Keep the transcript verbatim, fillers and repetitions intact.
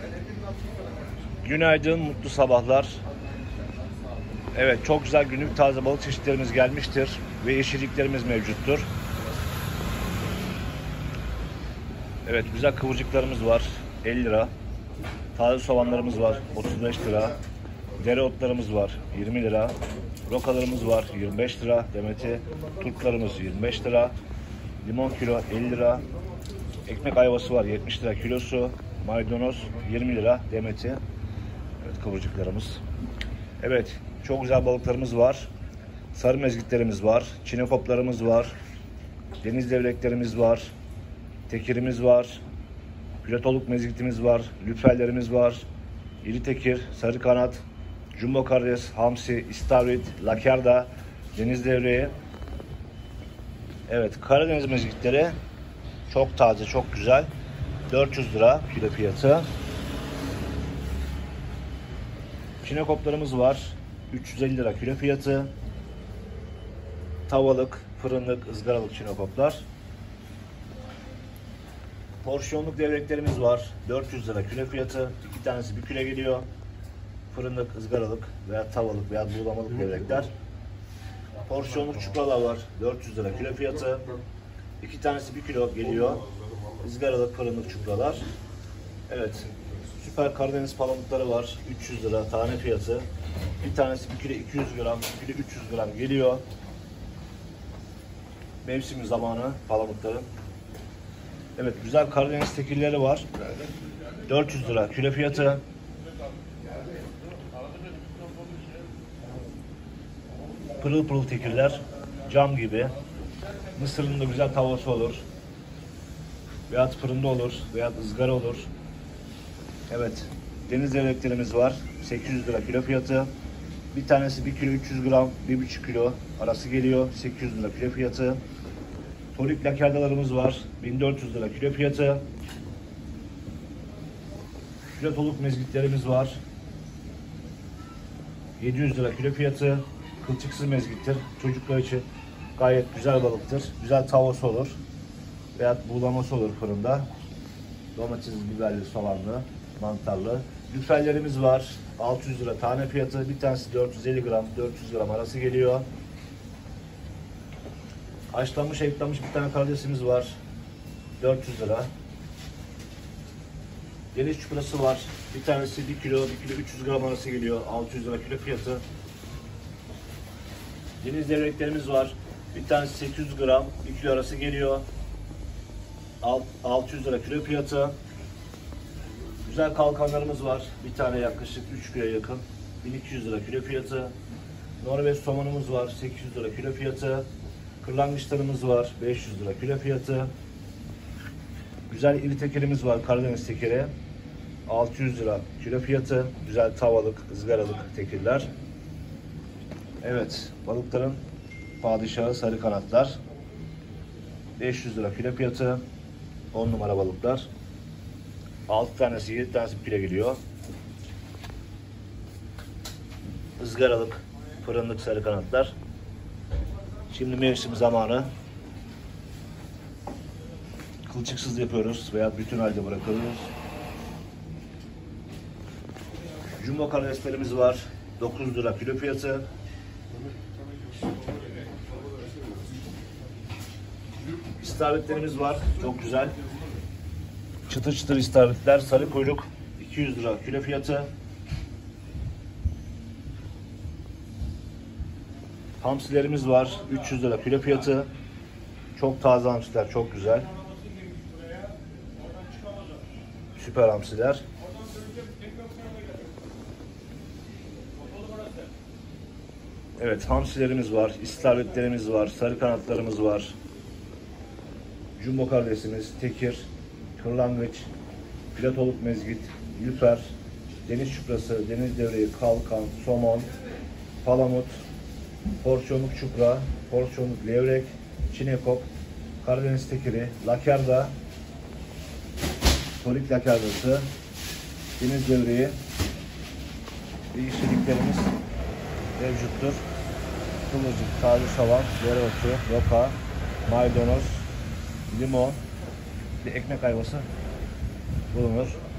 Günaydın, mutlu sabahlar. Evet, çok güzel günlük taze balık çeşitlerimiz gelmiştir ve yeşilliklerimiz mevcuttur. Evet, güzel kıvırcıklarımız var, elli lira. Taze soğanlarımız var, otuz beş lira. Dereotlarımız var, yirmi lira. Rokalarımız var, yirmi beş lira. Demeti, turplarımız yirmi beş lira. Limon kilo elli lira. Ekmek ayvası var, yetmiş lira kilosu. Maydanoz yirmi lira demeti. Evet, kıvırcıklarımız. Evet, çok güzel balıklarımız var. Sarı mezgitlerimiz var. Çinekoplarımız var. Deniz levreklerimiz var. Tekirimiz var. Piratoluk mezgitimiz var. Lüferlerimiz var. İri tekir, sarı kanat, jumbo karides, hamsi, istavrit, lakerda, deniz levreği. Evet, Karadeniz mezgitleri çok taze, çok güzel. dört yüz lira kilo fiyatı. Çinekoplarımız var. üç yüz elli lira kilo fiyatı. Tavalık, fırınlık, ızgaralık çinekoplar. Porsiyonluk devreklerimiz var. dört yüz lira kilo fiyatı. İki tanesi bir kilo geliyor. Fırınlık, ızgaralık veya tavalık veya buğulamalık devrekler. Porsiyonluk çupralar var. dört yüz lira kilo fiyatı. İki tanesi bir kilo geliyor. Izgaralık, fırınlık çupralar. Evet. Süper Karadeniz palamutları var. üç yüz lira tane fiyatı. Bir tanesi bir kilo iki yüz gram, bir kilo üç yüz gram geliyor. Mevsim zamanı palamutların. Evet, güzel Karadeniz tekirleri var. dört yüz lira kilo fiyatı. Pırıl pırıl tekirler. Cam gibi. Mısırın da güzel tavası olur. Veyahut fırında olur. Veyahut ızgara olur. Evet. Deniz levreklerimiz var. sekiz yüz lira kilo fiyatı. Bir tanesi bir kilo üç yüz gram, bir buçuk kilo arası geliyor. sekiz yüz lira kilo fiyatı. Torik lakerdalarımız var. bin dört yüz lira kilo fiyatı. Piratoluk mezgitlerimiz var. yedi yüz lira kilo fiyatı. Kılçıksız mezgittir. Çocuklar için gayet güzel balıktır. Güzel tavası olur. Veyahut buğulaması olur fırında. Domates, biberli, soğanlı, mantarlı. Lüferlerimiz var. altı yüz lira tane fiyatı. Bir tanesi dört yüz elli gram, dört yüz gram arası geliyor. Haşlanmış, ayıklanmış bir tane karidesimiz var. dört yüz lira. Deniz çuprası var. Bir tanesi bir kilo, bir kilo üç yüz gram arası geliyor. altı yüz lira kilo fiyatı. Deniz levreklerimiz var. Bir tanesi sekiz yüz gram, bir kilo arası geliyor. altı yüz lira kilo fiyatı. Güzel kalkanlarımız var. Bir tane yaklaşık üç kiloya yakın. bin iki yüz lira kilo fiyatı. Norveç somonumuz var. sekiz yüz lira kilo fiyatı. Kırlangıçlarımız var. beş yüz lira kilo fiyatı. Güzel iri tekirimiz var. Karadeniz tekiri. altı yüz lira kilo fiyatı. Güzel tavalık, ızgaralık tekirler. Evet, balıkların padişahı sarı kanatlar. beş yüz lira kilo fiyatı. on numara balıklar. altı tanesi, yedi tanesi bir kilo geliyor. Izgaralık, fırınlık sarı kanatlar. Şimdi mevsim zamanı. Kılçıksız yapıyoruz veya bütün halde bırakıyoruz. Jumbo karideslerimiz var. dokuz lira kilo fiyatı. İstavritlerimiz var. Çok güzel. Çıtır çıtır istavritler. Sarı kuyruk. iki yüz lira kilo fiyatı. Hamsilerimiz var. üç yüz lira kilo fiyatı. Çok taze hamsiler. Çok güzel. Süper hamsiler. Evet, hamsilerimiz var. İstavritlerimiz var. Sarı kanatlarımız var. Jumbo karidesimiz, tekir, kırlangıç, piratoluk mezgit, lüfer, deniz çuprası, deniz devreği, kalkan, somon, palamut, porsiyonluk çupra, porsiyonluk levrek, çinekop, Karadeniz tekiri, lakerda, torik lakerdası, deniz devreği ve yeşilliklerimiz mevcuttur. Kıvırcık, taze soğan, dereotu, roka, maydanoz, limon, bir ekmek ayvası bulunur.